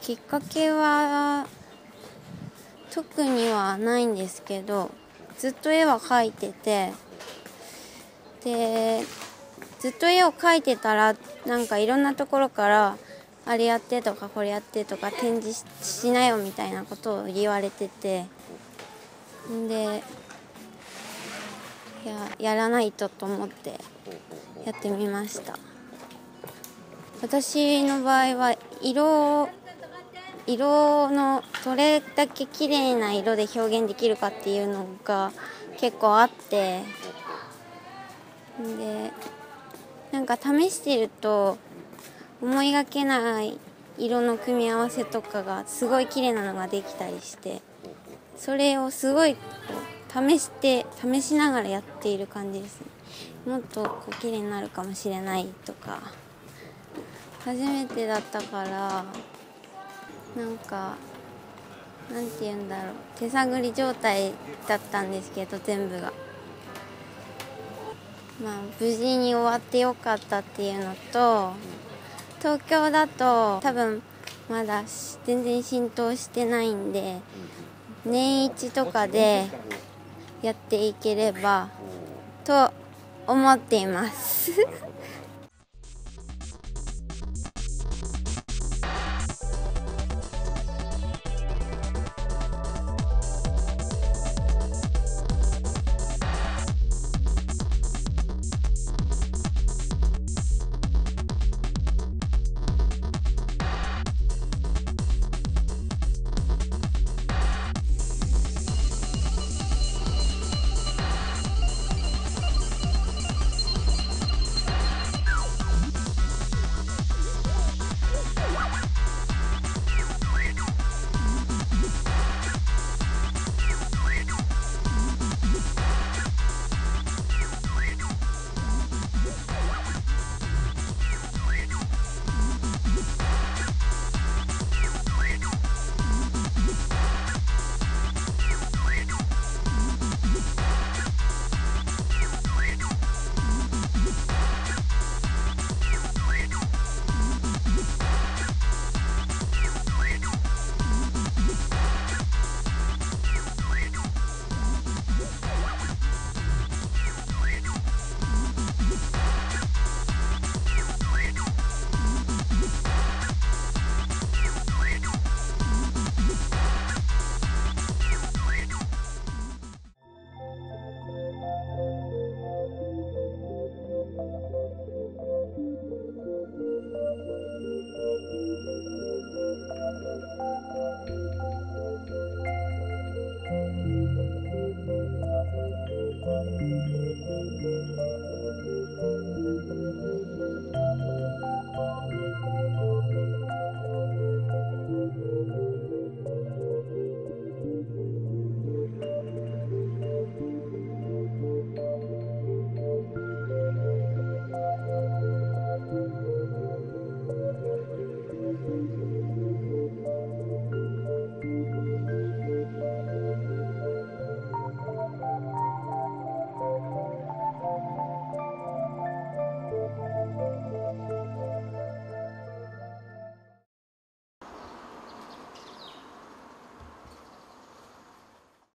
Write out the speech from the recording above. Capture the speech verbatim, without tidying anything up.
きっかけは特にはないんですけど、ずっと絵は描いてて、でずっと絵を描いてたらなんかいろんなところからあれやってとかこれやってとか展示 し, しなよみたいなことを言われてて、でや, やらないとと思ってやってみました。私の場合は色色のどれだけ綺麗な色で表現できるかっていうのが結構あって、でなんか試してると思いがけない色の組み合わせとかがすごい綺麗なのができたりして、それをすごいこう試して試しながらやっている感じですね。もっとこう綺麗になるかもしれないとか、初めてだったからなんかなんて言うんだろう、手探り状態だったんですけど、全部がまあ無事に終わってよかったっていうのと、東京だと多分まだ全然浸透してないんで、年一とかでやっていければと思っています